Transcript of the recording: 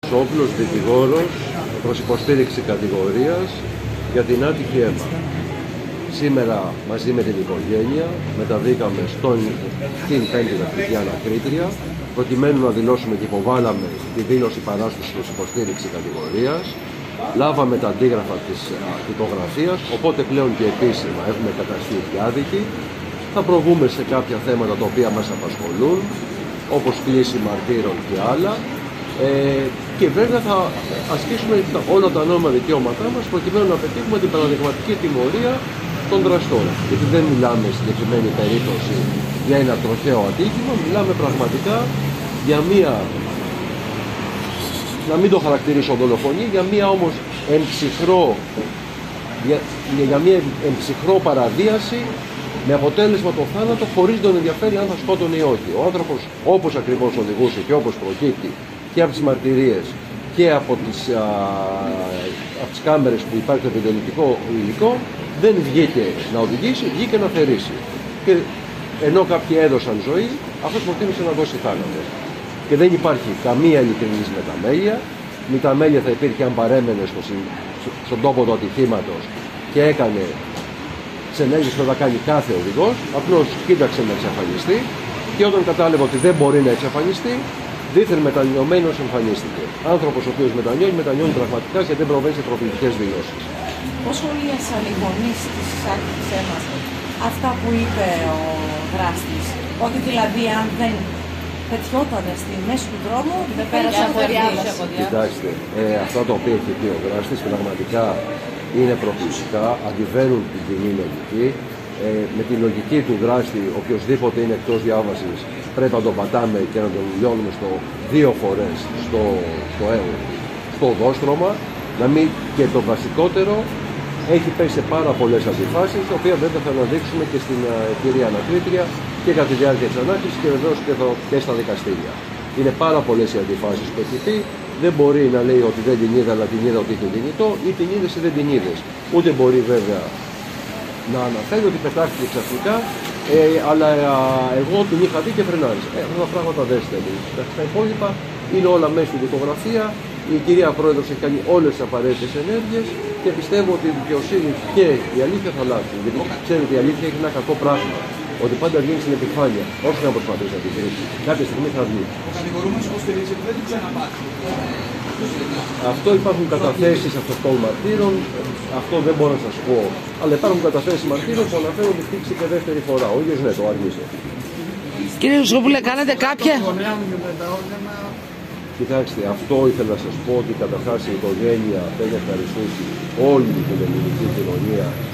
Όπλος δικηγόρος προς υποστήριξη κατηγορίας για την άτυχη αίμα. Σήμερα μαζί με την οικογένεια μεταβήκαμε στην πέμπτη τακτική ανακρίτρια προκειμένου να δηλώσουμε και υποβάλαμε τη δήλωση παράστασης προς υποστήριξη κατηγορίας. Λάβαμε τα αντίγραφα της τυπογραφίας, οπότε πλέον και επίσημα έχουμε καταστεί άδικοι. Θα προβούμε σε κάποια θέματα τα οποία μας απασχολούν, όπως κλίση μαρτύρων και άλλα. Και βέβαια θα ασκήσουμε όλα τα νόμιμα δικαιώματά μας προκειμένου να πετύχουμε την παραδειγματική τιμωρία των δραστών. Γιατί δεν μιλάμε στην συγκεκριμένη περίπτωση για ένα τροχαίο ατύχημα, μιλάμε πραγματικά για μία, να μην το χαρακτηρίσω δολοφονία, για μία όμως εμψυχρό παραβίαση με αποτέλεσμα το θάνατο χωρίς τον ενδιαφέρει αν θα σκότωνε ή όχι. Ο άνθρωπος όπως ακριβώς οδηγούσε και όπως προκύπτει και από τις μαρτυρίες και από τις κάμερες που υπάρχει το επιδελητικό υλικό, δεν βγήκε να οδηγήσει, βγήκε να θερήσει. Και ενώ κάποιοι έδωσαν ζωή, αυτός προτίμησε να δώσει θάνατο. Και δεν υπάρχει καμία ειλικρινής μεταμέλεια. Μεταμέλεια θα υπήρχε αν παρέμενε στον τόπο του ατυχήματος και έκανε ξενέγγιση που θα κάνει κάθε οδηγός, απλώς κοίταξε να εξαφανιστεί και όταν κατάλαβε ότι δεν μπορεί να εξαφανιστεί, δίθεν μετανιωμένος εμφανίστηκε. Άνθρωπος ο οποίος μετανιώνει πραγματικά γιατί δεν προβαίνει σε προκλητικές δηλώσεις. Πώς σχολίασαν οι γονείς της άτυχης έμας αυτά που είπε ο δράστης, ότι δηλαδή αν δεν πετιόταν στη μέση του δρόμου, δεν πέρασε από διάβαση. Κοιτάξτε, αυτά τα οποία έχει πει ο δράστης πραγματικά είναι προκλητικά, αντιβαίνουν την κοινή λογική. Με τη λογική του δράστη, οποιοσδήποτε είναι εκτός διάβασης, πρέπει να τον πατάμε και να τον λιώνουμε δύο φορές στο οδόστρωμα. Και το βασικότερο, έχει πέσει σε πάρα πολλές αντιφάσεις, τα οποία βέβαια θα αναδείξουμε και στην κυρία ανακρίτρια και κατά τη διάρκεια της ανάκρισης και βεβαίως και στα δικαστήρια. Είναι πάρα πολλές οι αντιφάσεις που έχει πει. Δεν μπορεί να λέει ότι δεν την είδα, αλλά την είδα ότι είχε κινητό, ή την είδες ή δεν την είδες. Ούτε μπορεί βέβαια να αναφέρει ότι πετάχτηκε ξαφνικά, αλλά εγώ την είχα δει και φρενάρισα. Αυτά τα πράγματα δεν στέλνουν. Τα υπόλοιπα είναι όλα μέσα στη δικογραφία. Η κυρία Πρόεδρος έχει κάνει όλες τις απαραίτητες ενέργειες και πιστεύω ότι η δικαιοσύνη και η αλήθεια θα αλλάξουν. Γιατί ξέρετε, η αλήθεια έχει ένα κακό πράγμα. Ότι πάντα βγαίνει στην επιφάνεια, όσο να προσπαθήσει να τη κρύψει. Κάποια στιγμή θα βγει. Ο κατηγορούμενος υποστηρίζει ότι δεν του ξαναπάτησε. Αυτό υπάρχουν καταθέσεις αυτών μαρτύρων, αυτό δεν μπορώ να σας πω. Αλλά υπάρχουν καταθέσεις μαρτύρων που αναφέρουν ότι χτύπησε και δεύτερη φορά. Ο ίδιος ναι, το αρνείσαι. Κύριε Ρουσόπουλε, κάνετε κάποια. Κοιτάξτε, αυτό ήθελα να σας πω ότι καταρχάς η οικογένεια έχει ευχαριστήσει όλη την ελληνική κοινωνία